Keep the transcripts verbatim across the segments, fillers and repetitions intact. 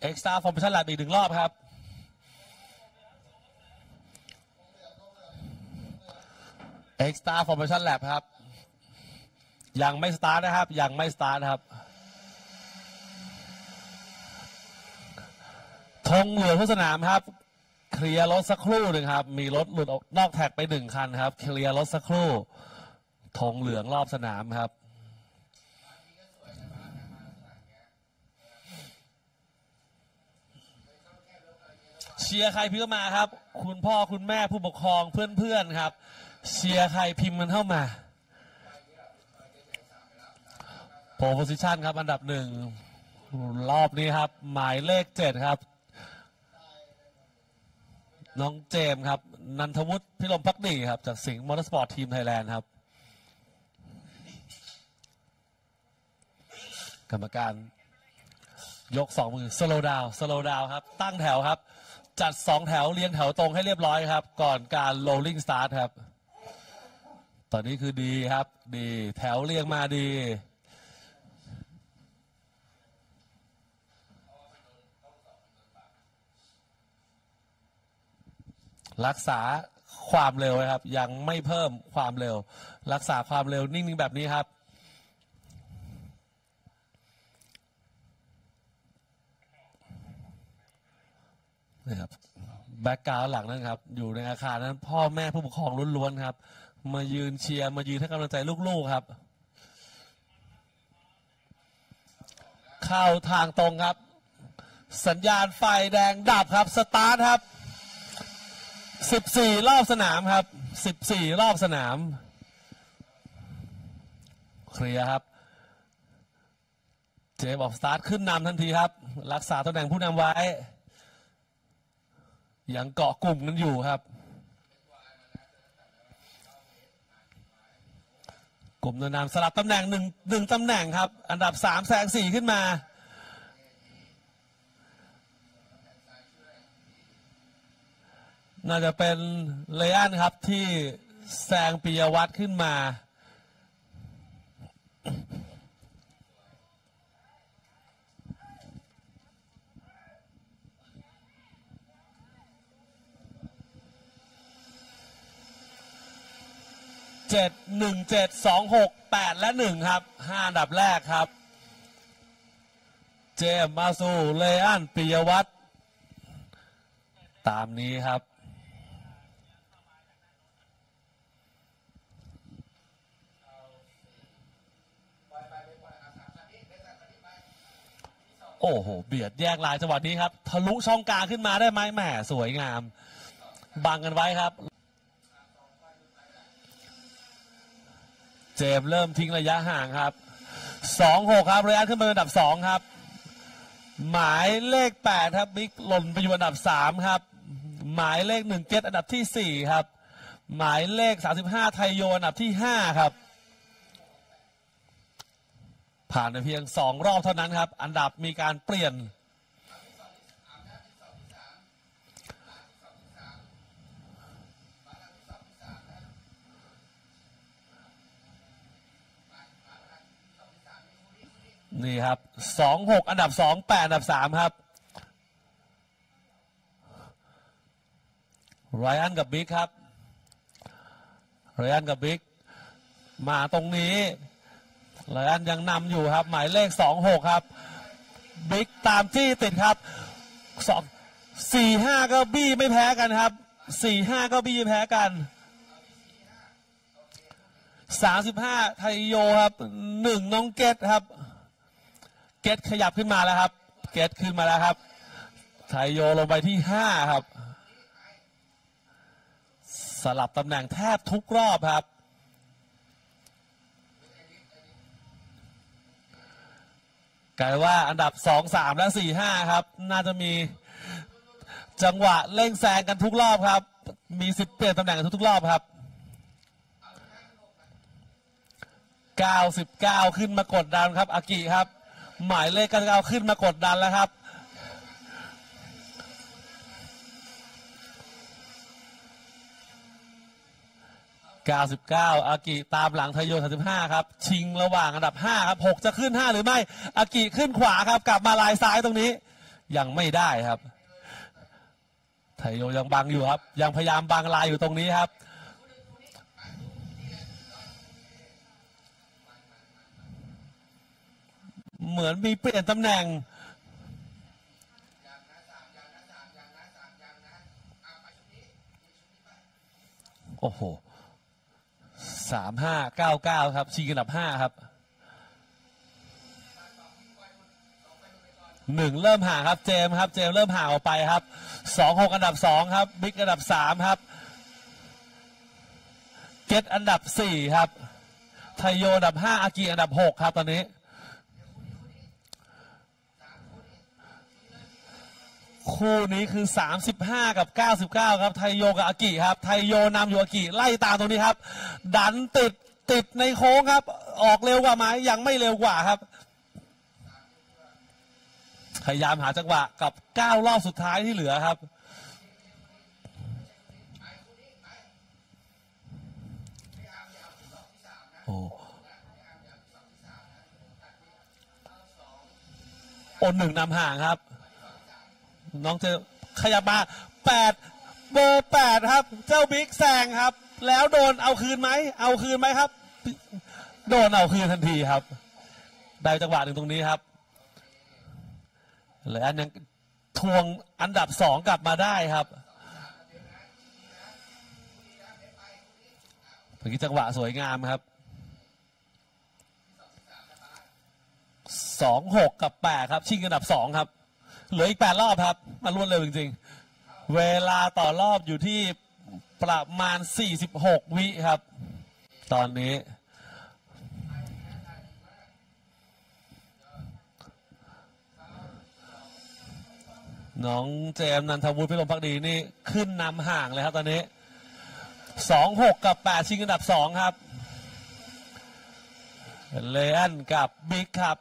เอ็กซ์ตร้าฟอร์มชั่นแลบอีกหนึ่งรอบครับเอ็กซ์ตร้าฟอร์มชั่นแลบครับยังไม่สตาร์ทนะครับยังไม่สตาร์ทครับธงเหลืองทุกสนามครับเคลียร์รถสักครู่หนึ่งครับมีรถหลุดออกนอกแท็กไปหนึ่งคันครับเคลียร์รถสักครู่ธงเหลืองรอบสนามครับเชียร์ใครพิมพ์มาครับคุณพ่อคุณแม่ผู้ปกครองเพื่อนๆครับเชียร์ใครพิมพ์มันเข้ามาโพสิชันครับอันดับหนึ่งรอบนี้ครับหมายเลขเจ็ดครับน้องเจมครับนันทวุฒิพิรมภักดีครับจากสิงห์มอเตอร์สปอร์ตทีมไทยแลนด์ครับกรรมการยกสองมือสโลว์ดาวน์สโลว์ดาวน์ครับตั้งแถวครับจัดสองแถวเรียงแถวตรงให้เรียบร้อยครับก่อนการโรลลิ่งสตาร์ทครับตอนนี้คือดีครับดีแถวเรียงมาดีรักษาความเร็วนะครับยังไม่เพิ่มความเร็วรักษาความเร็วนิ่งๆแบบนี้ครับนี่ครับแบ็กกราวด์หลังนั้นครับอยู่ในอาคารนั้นพ่อแม่ผู้ปกครองล้วนๆครับมายืนเชียร์มายืนให้กำลังใจลูกๆครับเข้าทางตรงครับสัญญาณไฟแดงดับครับสตาร์ทครับสิบสี่รอบสนามครับสิบสี่รอบสนามเคลียร์ครับเจบอกสตาร์ทขึ้นนำทันทีครับรักษาตำแหน่งผู้นำไว้ยังเกาะกลุ่มกันอยู่ครับกลุ่มนำสลับตำแหน่งหนึ่งหนึ่งตำแหน่งครับอันดับสามแซงสี่ขึ้นมาน่าจะเป็นเลอันครับที่แซงปิยวัฒน์ขึ้นมาเจ็ดหนึ่งเจ็ดสองหกแปดและหนึ่งครับห้าอันดับแรกครับเจมมาซูเลอันปิยวัฒน์ตามนี้ครับโอ้โหเบียดแยกลายจังหวะนี้ครับทะลุช่องกลางขึ้นมาได้ไหมแหมสวยงามบังกันไว้ครับเจมเริ่มทิ้งระยะห่างครับสองหกครับเรอันขึ้นมาเป็นอันดับสองครับหมายเลขแปดครับบิ๊กหล่นไปอยู่อันดับสามครับหมายเลขหนึ่งเกตอันดับที่สี่ครับหมายเลขสามสิบห้าไทยโยอันดับที่ห้าครับผ่านไปเพียงสองรอบเท่านั้นครับอันดับมีการเปลี่ยนนี่ครับสองหกอันดับสองแปดอันดับสามครับไรอันกับบิ๊กครับไรอันกับบิ๊กมาตรงนี้ไรอันยังนำอยู่ครับหมายเลขสองหกครับบิ๊กตามจี้ติดครับสองสี่ห้าก็บี้ไม่แพ้กันครับสี่ห้าก็บี้แพ้กันสามสิบห้าไทยโยครับหนึ่งน้องเกตครับเกตขยับขึ้นมาแล้วครับเกตขึ้นมาแล้วครับไทยโยลงไปที่ห้าครับสลับตำแหน่งแทบทุกรอบครับกลายว่าอันดับสอง สามและสี่ ห้าครับน่าจะมีจังหวะเร่งแซงกันทุกรอบครับมีสิทธิ์เปลี่ยนตำแหน่งกันทุกๆรอบครับเก้าสิบเก้าขึ้นมากดดันครับอากิครับหมายเลขเก้าสิบเก้าขึ้นมากดดันแล้วครับเก้าสิบเก้าอากิตามหลังไทยโยสามสิบห้าครับชิงระหว่างอันดับห้าครับหกจะขึ้นห้าหรือไม่อากิขึ้นขวาครับกลับมาลายซ้ายตรงนี้ยังไม่ได้ครับไทยโยยังบังอยู่ครับยังพยายามบังลายอยู่ตรงนี้ครับเหมือนมีเปลี่ยนตำแหน่งโอ้โหสามห้าเก้าเก้าครับชิงอันดับห้าครับหนึ่งเริ่มห่างครับเจมครับเจมเริ่มห่างออกไปครับสองหกอันดับสองครับบิ๊กอันดับสามครับเกตอันดับสี่ครับไทยโยอันดับห้าอากิอันดับหกครับตอนนี้คู่นี้คือสามสิบห้ากับเก้าสิบเก้าครับไทยโยกับอากิครับไทยโยนำอยู่อากิไล่ตามตรงนี้ครับดันติดติดในโค้งครับออกเร็วกว่าไหมยังไม่เร็วกว่าครับพยายามหาจังหวะกับเก้ารอบสุดท้ายที่เหลือครับโอ้โอนหนึ่งนำห่างครับน้องเจอขยับมาแปดเบอร์แปดครับเจ้าบิ๊กแซงครับแล้วโดนเอาคืนไหมเอาคืนไหมครับโดนเอาคืนทันทีครับได้จังหวะหนึ่งตรงนี้ครับเลยอันยังทวงอันดับสองกลับมาได้ครับเมื่อกี้จังหวะสวยงามครับสองหกกับแปดครับชิงอันดับสองครับเหลืออีกแปดรอบครับมารวดเร็วจริงๆเวลาต่อรอบอยู่ที่ประมาณสี่สิบหกวิครับตอนนี้น้องเจมนันทวุฒิพิรมภักดีนี่ขึ้นนำห่างเลยครับตอนนี้สองหกกับแปดชิงอันดับสองครับเลอันกับบิ๊กครับ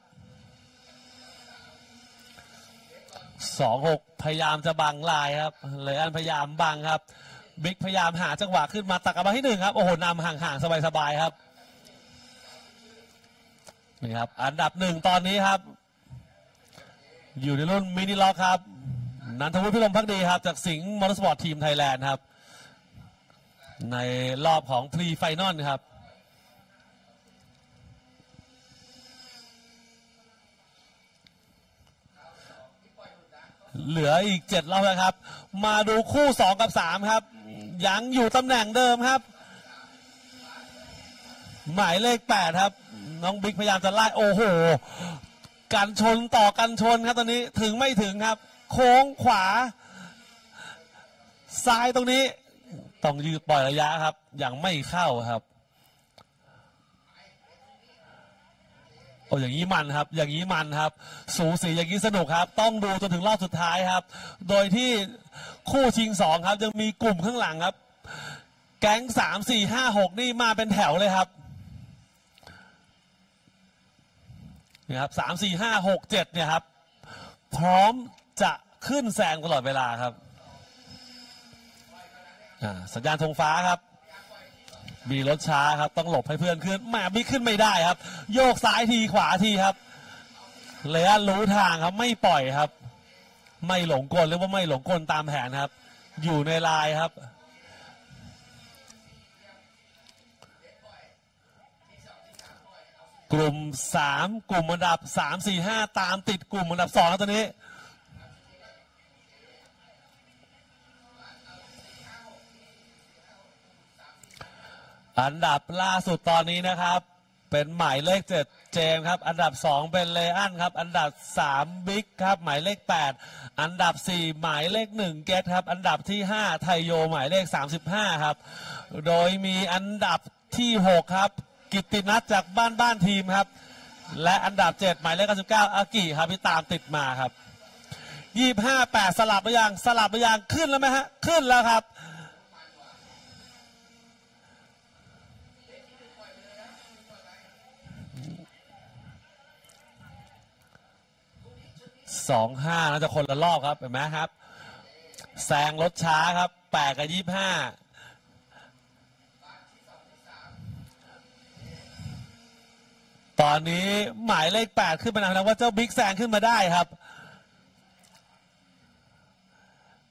สองหกพยายามจะบังลายครับเลอันพยายามบังครับบิ๊กพยายามหาจังหวะขึ้นมาตักกลับมาที่หนึ่งครับโอ้โหนำห่างๆสบายๆครับนี่ครับอันดับหนึ่งตอนนี้ครับอยู่ในรุ่นมินิล็อกครับนันทวุฒิพิรมภักดีครับจากสิงห์มอเตอร์สปอร์ตทีมไทยแลนด์ครับในรอบของพรีไฟนอลครับเหลืออีกเจ็ดรอบแล้วครับมาดูคู่สองกับสามครับยังอยู่ตำแหน่งเดิมครับหมายเลขแปดครับน้องบิ๊กพยายามจะไล่โอ้โหกันชนต่อกันชนครับตอนนี้ถึงไม่ถึงครับโค้งขวาซ้ายตรงนี้ต้องยืดปล่อยระยะครับยังไม่เข้าครับโอ้อย่างนี้มันครับอย่างนี้มันครับสูสีอย่างนี้สนุกครับต้องดูจนถึงรอบสุดท้ายครับโดยที่คู่ชิงสองครับยังมีกลุ่มข้างหลังครับแก๊งสามสี่ห้าหกนี่มาเป็นแถวเลยครับนี่ครับสามสี่ห้าหกเจ็ดเนี่ยครับพร้อมจะขึ้นแซงตลอดเวลาครับสัญญาณธงฟ้าครับมีรถช้าครับต้องหลบให้เพื่อนขึ้นแหมบิ๊กขึ้นไม่ได้ครับโยกซ้ายทีขวาทีครับเลยรู้ทางครับไม่ปล่อยครับไม่หลงกลหรือว่าไม่หลงกลตามแผนครับอยู่ในลายครับกลุ่มสามกลุ่มอันดับสามสี่ห้าตามติดกลุ่มอันดับสองครับตอนนี้อันดับล่าสุดตอนนี้นะครับเป็นหมายเลขเจ็ดเจมครับอันดับสองเป็นเลอันครับอันดับสามบิ๊กครับหมายเลขแปดอันดับสี่หมายเลขหนึ่งเกตครับอันดับที่ห้าไทยโยหมายเลขสามสิบห้าครับโดยมีอันดับที่หกครับกิตตินัทจากบ้านบ้านทีมครับและอันดับเจ็ดหมายเลขเก้าสิบเก้าอากิครับที่ตามติดมาครับยี่สิบห้าแปดสลับหรือยังสลับหรือยังขึ้นแล้วไหมฮะขึ้นแล้วครับสองห้าน่าจะคนละรอบครับเห็นไหมครับแซงรถช้าครับแปดกับยี่สิบห้าตอนนี้หมายเลขแปดขึ้นมาแล้วว่าเจ้าบิ๊กแซงขึ้นมาได้ครับ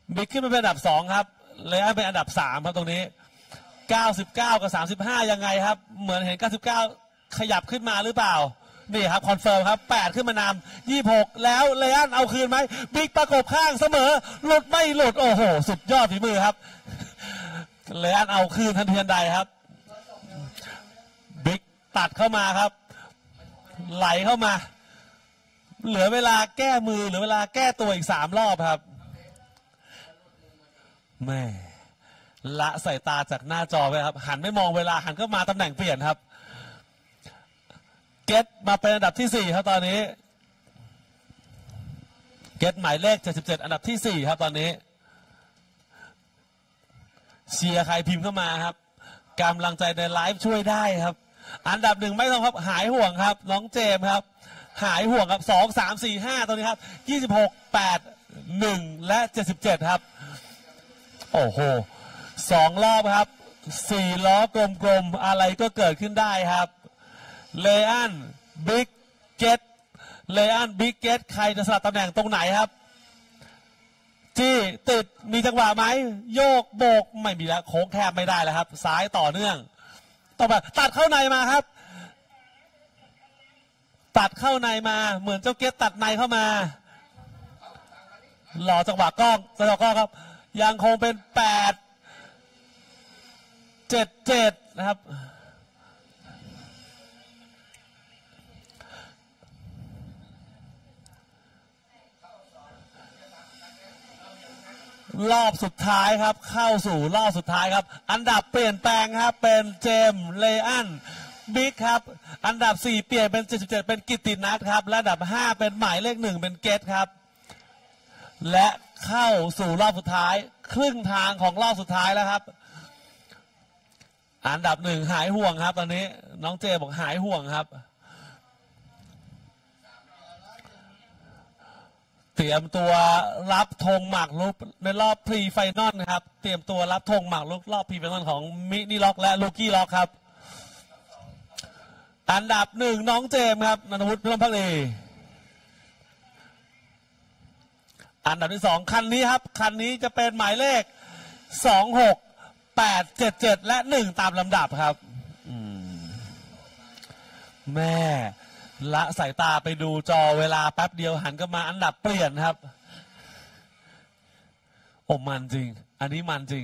บิ๊กขึ้นมาเป็นอันดับสองครับเลอันเป็นอันดับสามครับตรงนี้เก้าสิบเก้ากับสามสิบห้ายังไงครับเหมือนเห็นเก้าสิบเก้าขยับขึ้นมาหรือเปล่านี่ครับคอนเฟิร์มครับแปดขึ้นมานำยี่สิบหกแล้วเลอันเอาคืนไหมบิ๊กประกบข้างเสมอหลุดไม่หลุดโอ้โหสุดยอดฝีมือครับเลอันเอาคืนทันทีทันใดครับบิ๊กตัดเข้ามาครับไหลเข้ามาเหลือเวลาแก้มือเหลือเวลาแก้ตัวอีกสามรอบครับแม่ละสายตาจากหน้าจอไปครับหันไม่มองเวลาหันก็มาตำแหน่งเปลี่ยนครับเกตมาเป็นอันดับที่สี่ครับตอนนี้เกตหมายเลขเจ็ดสิบเจ็ดอันดับที่สี่ครับตอนนี้เชียร์ใครพิมพ์เข้ามาครับกำลังใจในไลฟ์ช่วยได้ครับอันดับหนึ่งไม่ต้องครับหายห่วงครับน้องเจมครับหายห่วงครับสองสามสี่ห้าตัวนี้ครับยี่สิบหกแปดหนึ่งและเจ็ดสิบเจ็ดครับโอ้โหสองรอบครับสี่ล้อกลมๆอะไรก็เกิดขึ้นได้ครับเลอันบิ๊กเกตเลอันบิ๊กเกตใครจะสลับตำแหน่งตรงไหนครับจี้ติดมีจังหวะไหมโยกโบกไม่มีแล้วโค้งแคบไม่ได้แล้วครับซ้ายต่อเนื่องต่อไปตัดเข้าในมาครับตัดเข้าในมาเหมือนเจ้าเกตตัดในเข้ามาหล่อจังหวะกล้องจังหวะกล้องครับยังคงเป็นแปดเจ็ดเจ็ดนะครับรอบสุดท้ายครับเข้าสู่รอบสุดท้ายครับอันดับเปลี่ยนแปลงครับเป็นเจมส์เลอันบิ๊กครับอันดับสี่เปลี่ยนเป็นเจ็ดสิบเจ็ดเป็นกิตตินัทครับและอันดับห้าเป็นหมายเลขหนึ่งเป็นเกตครับและเข้าสู่รอบสุดท้ายครึ่งทางของรอบสุดท้ายแล้วครับอันดับหนึ่งหายห่วงครับตอนนี้น้องเจบอกหายห่วงครับเตรียมตัวรับธงหมากรุกในรอบพรีไฟนอลนะครับเตรียมตัวรับธงหมากรุกรอบพรีไฟนอลของมินิล็อกและลูกี้ล็อกครับอันดับหนึ่งน้องเจมครับนันทวุฒิพิมพ์พักดีอันดับที่สองคันนี้ครับคันนี้จะเป็นหมายเลขสองหกแปดเจ็ดเจ็ดและหนึ่งตามลำดับครับแม่ละสายตาไปดูจอเวลาแป๊บเดียวหันก็มาอันดับเปลี่ยนครับโอ้มันจริงอันนี้มันจริง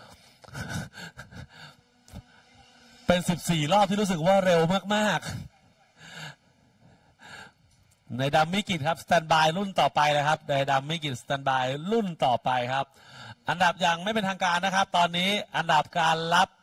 เป็นสิบสี่รอบที่รู้สึกว่าเร็วมากๆในดัมมิกิตครับสแตนบายรุ่นต่อไปนะครับในดัมมิกิตสแตนบายรุ่นต่อไปครับอันดับยังไม่เป็นทางการนะครับตอนนี้อันดับการรับ